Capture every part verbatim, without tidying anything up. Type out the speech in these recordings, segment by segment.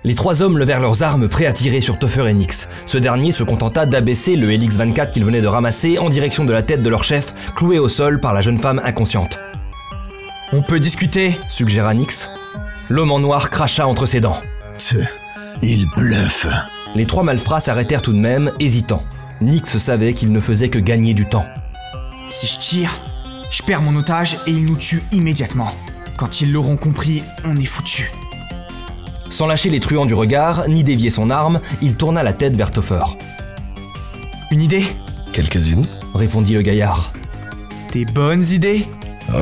Les trois hommes levèrent leurs armes prêts à tirer sur Topher et Nix. Ce dernier se contenta d'abaisser le Helix vingt-quatre qu'il venait de ramasser en direction de la tête de leur chef, cloué au sol par la jeune femme inconsciente. « On peut discuter » suggéra Nix. L'homme en noir cracha entre ses dents. « Il bluffe !» Les trois malfrats s'arrêtèrent tout de même, hésitants. Nix savait qu'il ne faisait que gagner du temps. « Si je tire, je perds mon otage et ils nous tuent immédiatement. Quand ils l'auront compris, on est foutus. » Sans lâcher les truands du regard, ni dévier son arme, il tourna la tête vers Topher. « Une idée ?»« Quelques-unes, » répondit le gaillard. « Des bonnes idées ?»« Aucune. »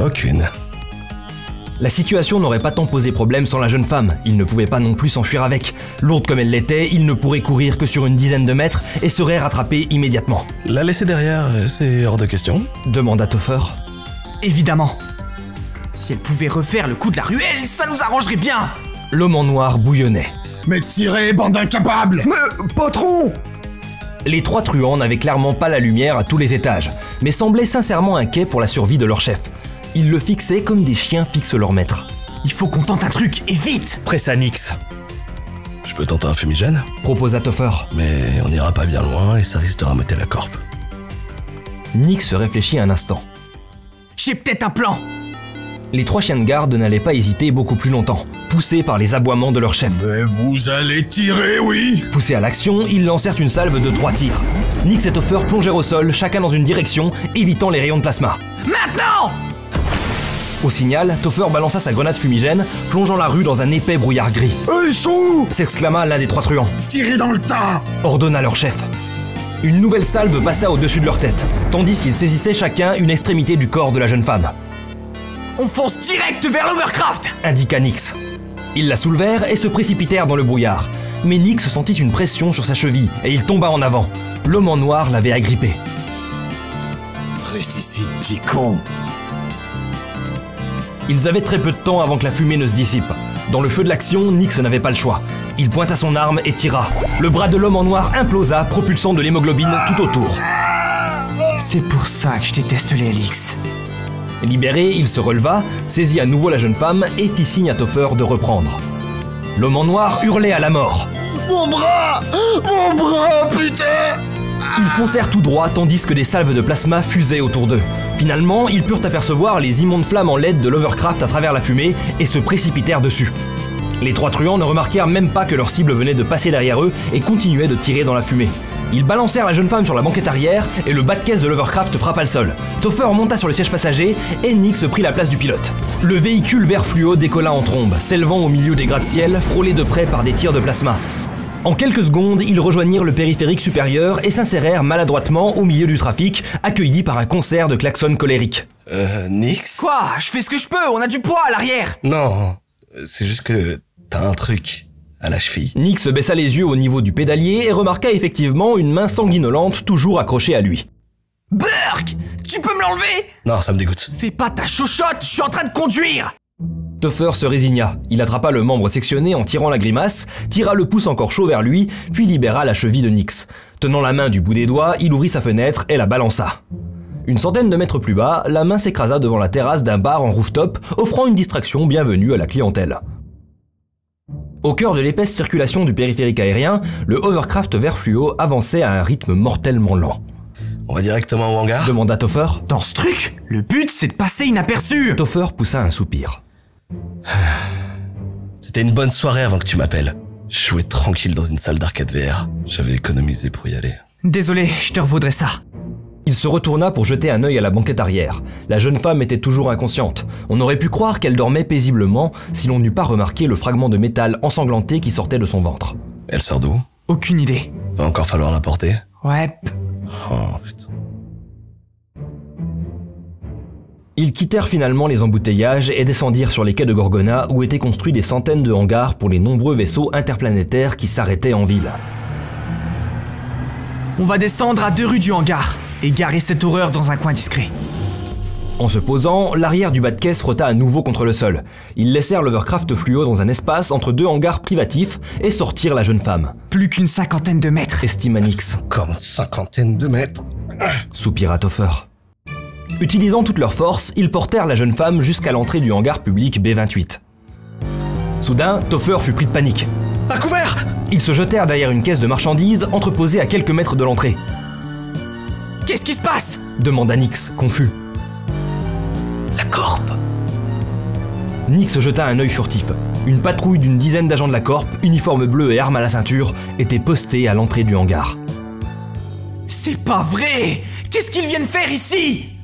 La situation n'aurait pas tant posé problème sans la jeune femme. Il ne pouvait pas non plus s'enfuir avec. Lourde comme elle l'était, il ne pourrait courir que sur une dizaine de mètres et serait rattrapé immédiatement. « La laisser derrière, c'est hors de question ?» demanda Topher. « Évidemment. Si elle pouvait refaire le coup de la ruelle, ça nous arrangerait bien !» L'homme en noir bouillonnait. « Mais tirez, bande d'incapables !»« Mais, patron !» Les trois truands n'avaient clairement pas la lumière à tous les étages, mais semblaient sincèrement inquiets pour la survie de leur chef. Ils le fixaient comme des chiens fixent leur maître. « Il faut qu'on tente un truc, et vite !» pressa Nix. « Je peux tenter un fumigène ?» proposa Topher. « Mais on n'ira pas bien loin et ça risque de rameuter la corpe. » Nix se réfléchit un instant. « J'ai peut-être un plan !» Les trois chiens de garde n'allaient pas hésiter beaucoup plus longtemps, poussés par les aboiements de leur chef. « Mais vous allez tirer, oui !» Poussés à l'action, ils lancèrent une salve de trois tirs. Nix et Topher plongèrent au sol, chacun dans une direction, évitant les rayons de plasma. « Maintenant !» Au signal, Topher balança sa grenade fumigène, plongeant la rue dans un épais brouillard gris. « Eux, ils sont où ?» s'exclama l'un des trois truands. « Tirez dans le tas !» ordonna leur chef. Une nouvelle salve passa au-dessus de leur tête, tandis qu'ils saisissaient chacun une extrémité du corps de la jeune femme. « On fonce direct vers l'Overcraft !» indiqua Nix. Ils la soulevèrent et se précipitèrent dans le brouillard. Mais Nix sentit une pression sur sa cheville et il tomba en avant. L'homme en noir l'avait agrippé. « Ressuscite, petit con !» Ils avaient très peu de temps avant que la fumée ne se dissipe. Dans le feu de l'action, Nix n'avait pas le choix. Il pointa son arme et tira. Le bras de l'homme en noir implosa, propulsant de l'hémoglobine tout autour. « C'est pour ça que je déteste les Helix. » Libéré, il se releva, saisit à nouveau la jeune femme et fit signe à Topher de reprendre. L'homme en noir hurlait à la mort. « Mon bras! Mon bras, putain !» Ils foncèrent tout droit tandis que des salves de plasma fusaient autour d'eux. Finalement, ils purent apercevoir les immondes flammes en L E D de l'Overcraft à travers la fumée et se précipitèrent dessus. Les trois truands ne remarquèrent même pas que leur cible venait de passer derrière eux et continuaient de tirer dans la fumée. Ils balancèrent la jeune femme sur la banquette arrière et le bas de caisse de l'Overcraft frappa le sol. Topher monta sur le siège passager et Nix prit la place du pilote. Le véhicule vert fluo décolla en trombe, s'élevant au milieu des gratte-ciel, frôlé de près par des tirs de plasma. En quelques secondes, ils rejoignirent le périphérique supérieur et s'insérèrent maladroitement au milieu du trafic, accueillis par un concert de klaxons colériques. Euh, Nix ? Quoi ? Je fais ce que je peux, on a du poids à l'arrière. Non, c'est juste que t'as un truc à la cheville. Nix baissa les yeux au niveau du pédalier et remarqua effectivement une main sanguinolente toujours accrochée à lui. Burk ! Tu peux me l'enlever ? Non, ça me dégoûte. Fais pas ta chochotte, je suis en train de conduire. Topher se résigna. Il attrapa le membre sectionné en tirant la grimace, tira le pouce encore chaud vers lui, puis libéra la cheville de Nix. Tenant la main du bout des doigts, il ouvrit sa fenêtre et la balança. Une centaine de mètres plus bas, la main s'écrasa devant la terrasse d'un bar en rooftop, offrant une distraction bienvenue à la clientèle. Au cœur de l'épaisse circulation du périphérique aérien, le Hovercraft vert fluo avançait à un rythme mortellement lent. On va directement au hangar ? demanda Topher. Dans ce truc, le but c'est de passer inaperçu. Topher poussa un soupir. C'était une bonne soirée avant que tu m'appelles. Je jouais tranquille dans une salle d'arcade V R. J'avais économisé pour y aller. Désolé, je te revaudrai ça. Il se retourna pour jeter un œil à la banquette arrière. La jeune femme était toujours inconsciente. On aurait pu croire qu'elle dormait paisiblement si l'on n'eût pas remarqué le fragment de métal ensanglanté qui sortait de son ventre. Elle sort d'où ? Aucune idée. Va encore falloir la porter ? Ouais. Oh putain. Ils quittèrent finalement les embouteillages et descendirent sur les quais de Gorgona où étaient construits des centaines de hangars pour les nombreux vaisseaux interplanétaires qui s'arrêtaient en ville. On va descendre à deux rues du hangar et garer cette horreur dans un coin discret. En se posant, l'arrière du bas de caisse frotta à nouveau contre le sol. Ils laissèrent l'Hovercraft fluo dans un espace entre deux hangars privatifs et sortirent la jeune femme. Plus qu'une cinquantaine de mètres, estima Nix. Comme une cinquantaine de mètres. Soupira Topher. Utilisant toute leur force, ils portèrent la jeune femme jusqu'à l'entrée du hangar public B vingt-huit. Soudain, Topher fut pris de panique. À couvert! Ils se jetèrent derrière une caisse de marchandises entreposée à quelques mètres de l'entrée. Qu'est-ce qui se passe? Demanda Nix, confus. La Corp! Nix jeta un œil furtif. Une patrouille d'une dizaine d'agents de la Corp, uniforme bleu et armes à la ceinture, était postée à l'entrée du hangar. C'est pas vrai! Qu'est-ce qu'ils viennent faire ici?